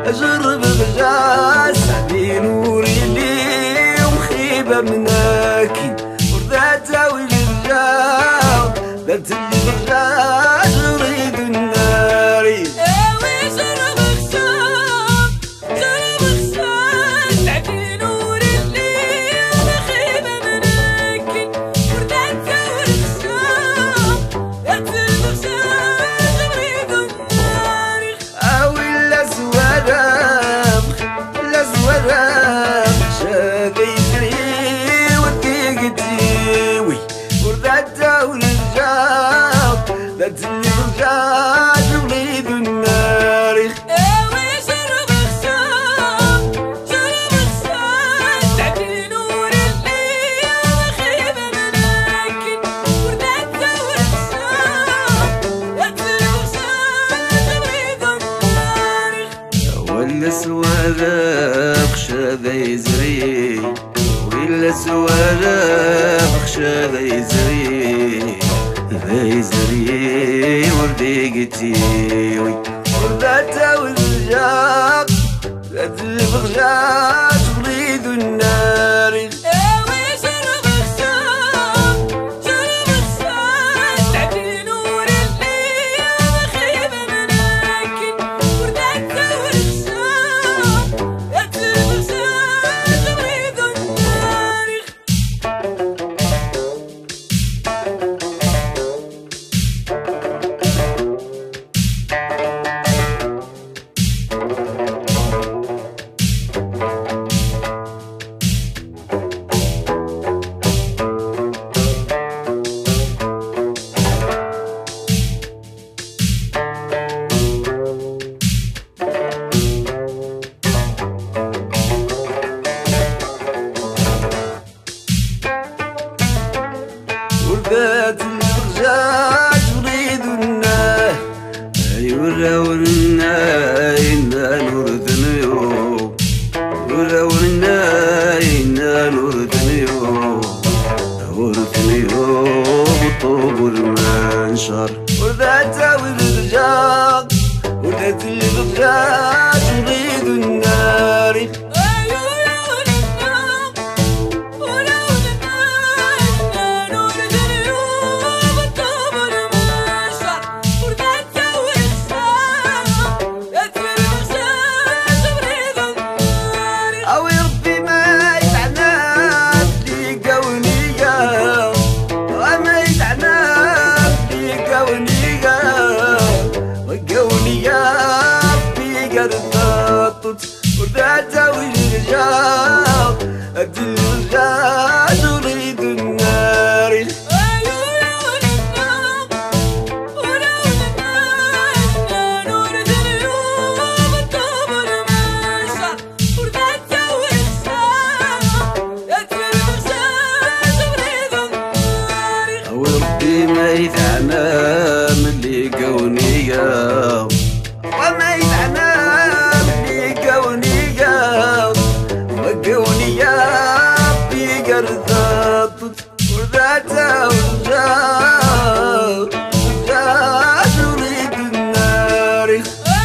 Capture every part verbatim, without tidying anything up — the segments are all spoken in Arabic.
أجرب الغاز علي نوري لي ومخيبة مناكي وردات ويرجع ذات اللي رجع جريد الناري اوي جرب خشاب جرب خشاب علي نوري لي ومخيبة مناكي وردات ورخشاب ذات الرجع جريد الناري أوي لا زوارم لا زوارم شادي يجري وديقتي وي وردات ورجع ذات اللي رجع جريد الناري اوي جرب خشاب جرب خشاب علي نوري لي ومخيبة مناكي وردات ورخشاب ذات الرجع جريد الناري ولا سوالف خشا ذا يزري ولا سوالف خشا ذا يزري ذا يزري ورديقتي وردات والرجاق ذات البغجاج وليد الناري اوي جرب خشاب جرب خشاب علي نوري لي ومخيبة مناكي وردات ورخشاب ذات الرجع جريد الناري وردات البغجاج وليد النار اي ورا ورنا إنا نورد نيوم ورا ورنا إنا نورد نيوم ورد نيوم وطوب المنشر وردات والرجاق وردات البغجاج وليد النار أوي ربي ما يتعنى بليقا ونيقا ما يتعنى بليقا ونيقا وقا ونيقا بليقا الضغط وردات والرجاق أدي الرجاج وليد النار وربي ما يتعنى من ليقا ونيقا وما يتعنى بليقا ونيقا وقا ونيقا بليقا الضغط وردات والرجاق رجاج وليد النار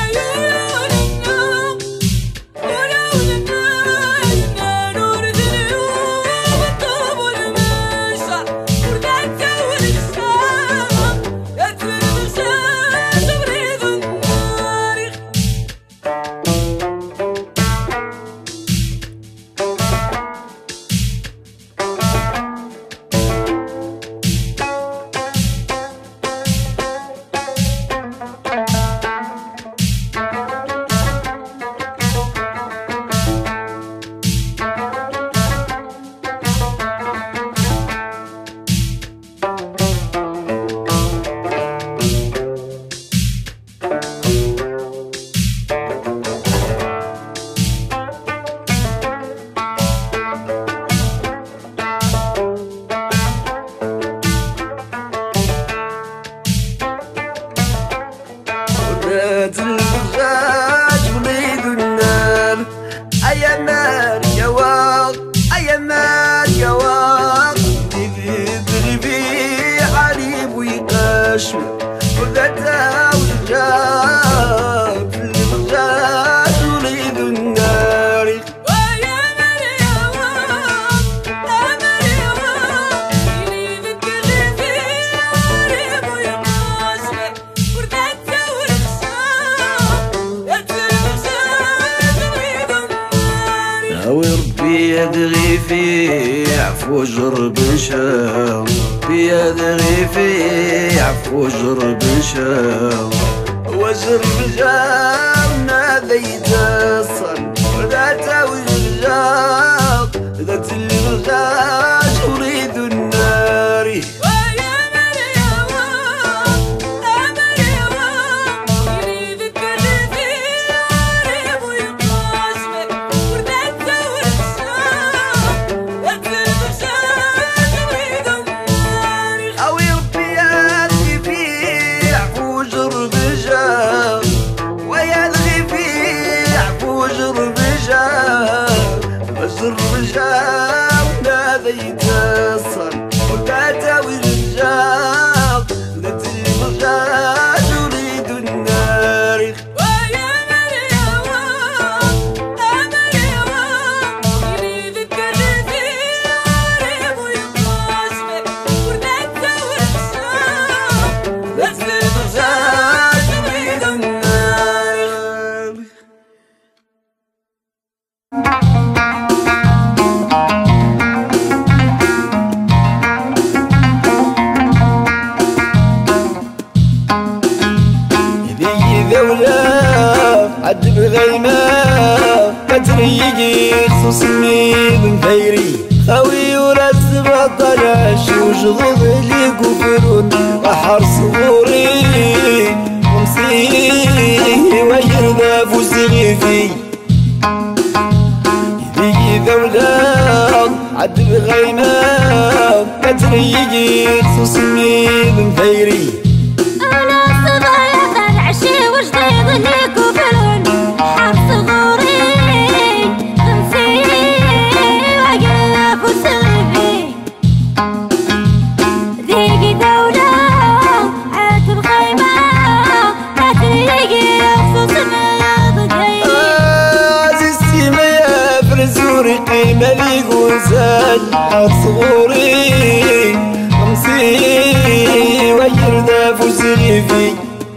وردات البغجاج وليد النار أيا نار يا واق أيا نار يا واق دربي دربي حليب ويقاشم وردات والرجال البغجاج وليد بيد غيفي عفو جرب نشاو بيد غيفي عفو جرب نشاو وجرب جاونا ذي تصل ولا توجاق ذات الرجاج أريد النار رجاونا ذي تصل ولا توجاق ذات الرجاج أريد النار ويا مريم مريم اللي ذكر في عريب ويقاسمك وردت ورسام ذات الرجاج أريد النار. عد بغيمة كتريقي خصوصني بنفيري خاوي ولا تبطل عشوش ضد اللي كفرون بحر صغوري ومسيه ويرضى فوزي في يدي ذولة عد بغيمة كتريقي خصوصني بنفيري أنا صبايا العشي وجديد اللي كفرون حر صغوري خمسي وقلب وسلبي ذيقي دولة عاتب خيمة هتريقي خصوص مياض غيري عزيزتي ما يفرزوري قيمة لي قوزال حر صغوري خمسي ويرضى فوزي في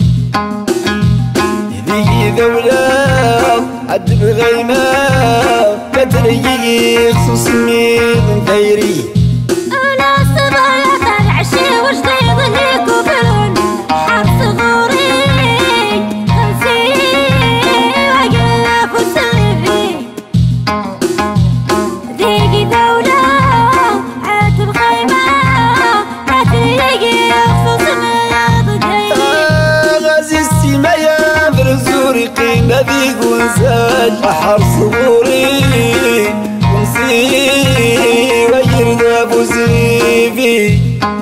يدي ذولة عد بغيمة كتريقي خصوصني بنفيري أنا صبايا العشي وجديد اللي كفرون حر صغوري خمسي وقلب وسلبي ذيقي دولة عاتب خيمة هتريقي خصوص مياض غيري عزيزتي ما يفرزوري قيمة ذي قوزال بحر صغوري ومسي ويرضى فوزي في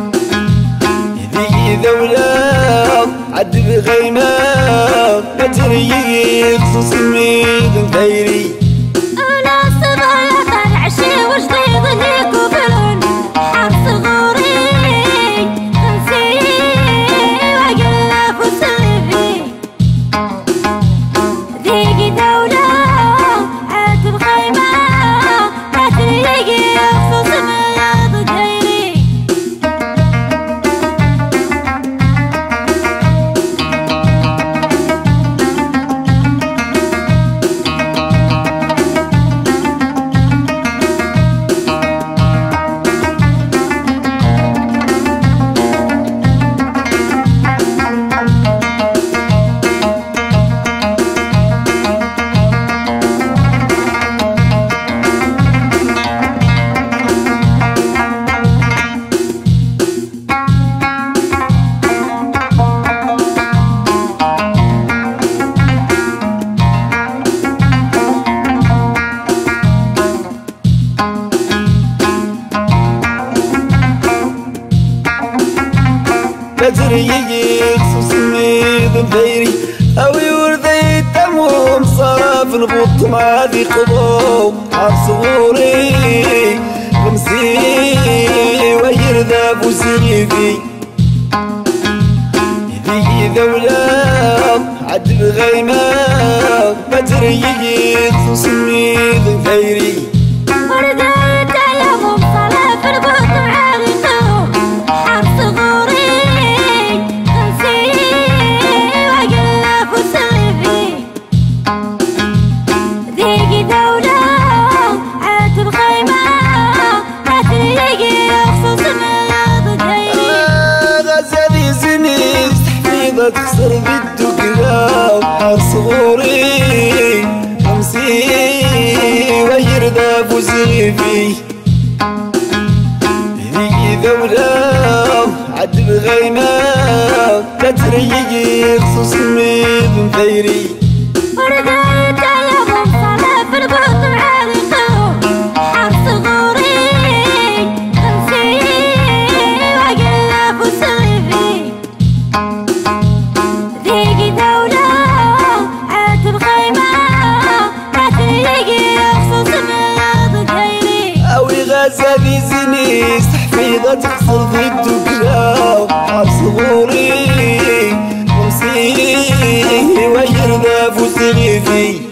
يدي ذولة عد بغيمة كتريقي خصوصني بنفيري أنا صبايا العشي وجديد اللي كفرون حر صغوري خمسي وقلب وسلبي ذيقي دولة عاتب خيمة هتريقي خصوص مياض غيري كتريقي خصوصني بنفيري أوي وردي تموم صراف نبط مع ذي قضو حر صغوري خمسي ويرضى فوزي في يدي ذولة عد بغيمة كتريقي خصوصني بنفيري ورديت يوم صلاة في البط عالقو حر صغوري خمسي وقلب وسلبي ذيقي دولة عاتب خيمة بالدقلة حار صغوري خمسي ويرضى بوزيفي ذي ذولة عد بغيمة كتريقي خصوص ميض مثيري ورديت يا مصلى في البط معالقه حار صغوري خمسي وقلة بوزيفي ذيقي دولة عاد بغيمة كتريقي خصوص ميض مثيري أوي غازة ذي زني تحفيظة تحصل في الدقلة حار صغوري خمسي ويرضى بوزيفي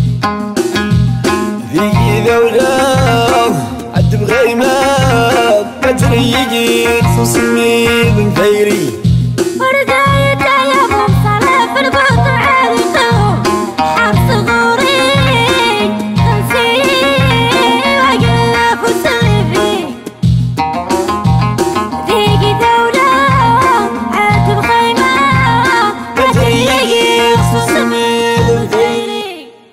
ذي ذولة عد بغيمة كتريقي خصوص ميض مثيري ورديت يا مصلى في البط معالقه حار صغوري خمسي وقلة بوزيفي ذيقي دولة عاد بخيمة كتريقي خصوص ميض مثيري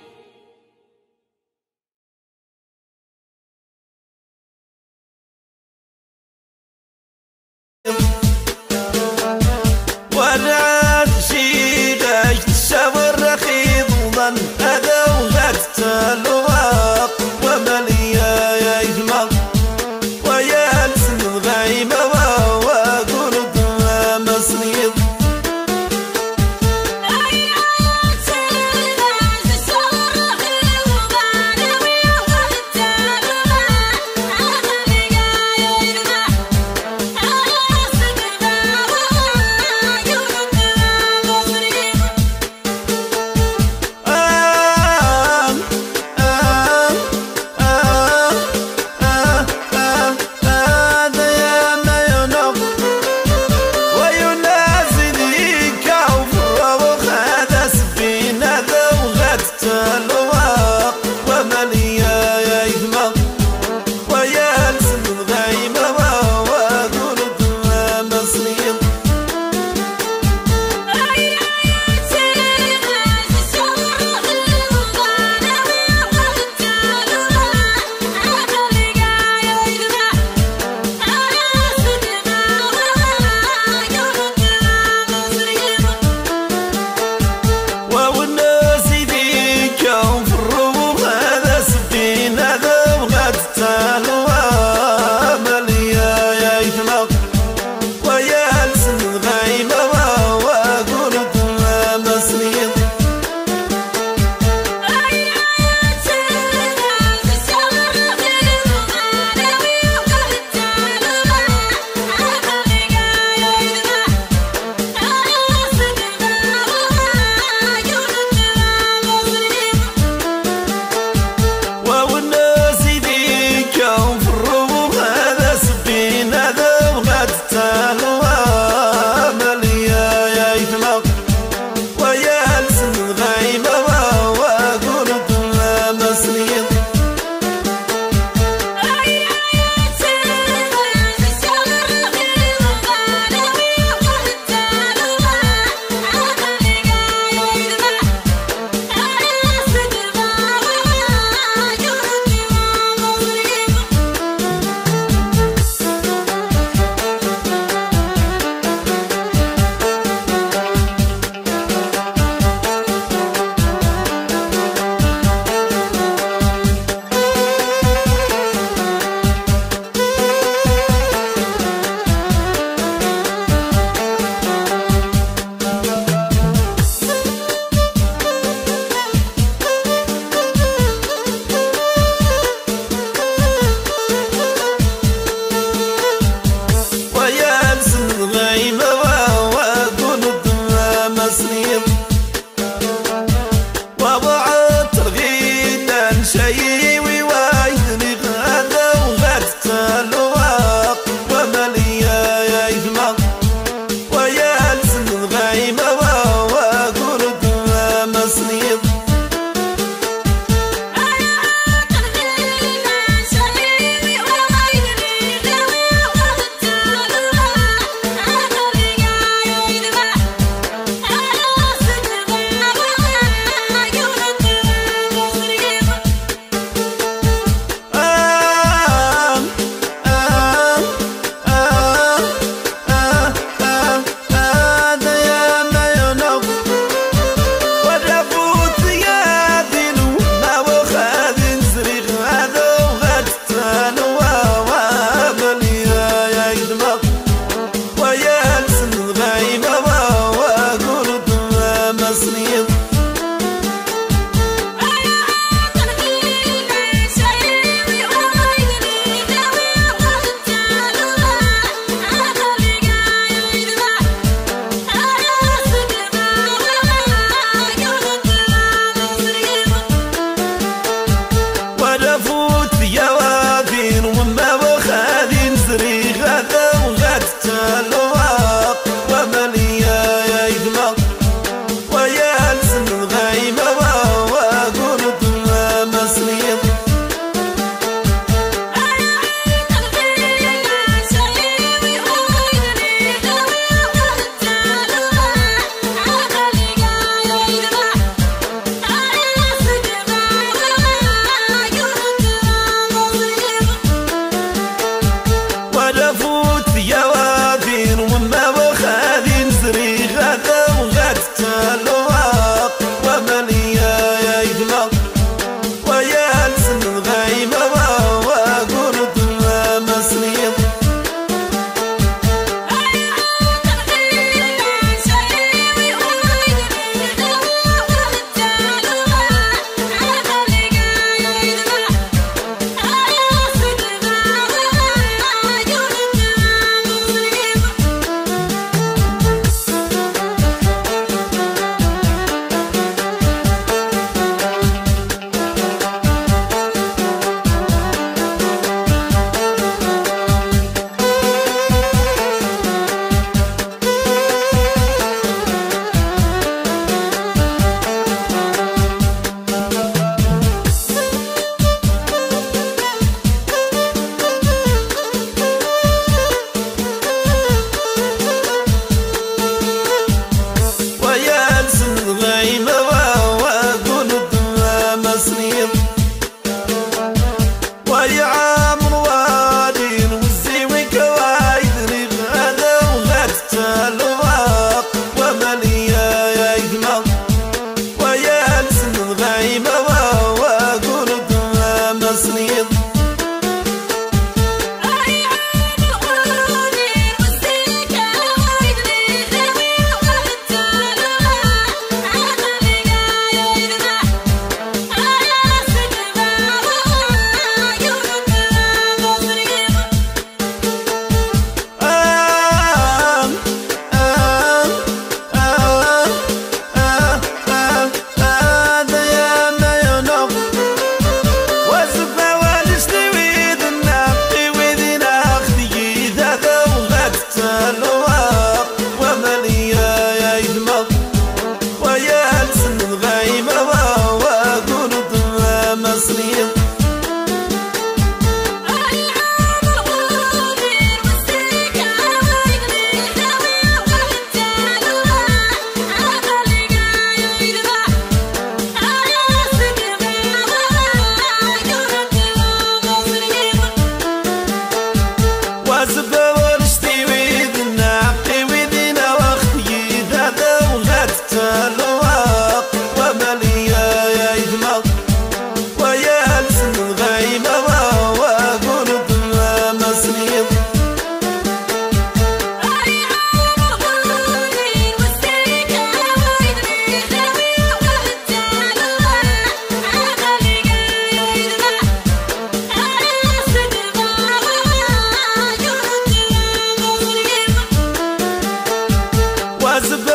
زبالة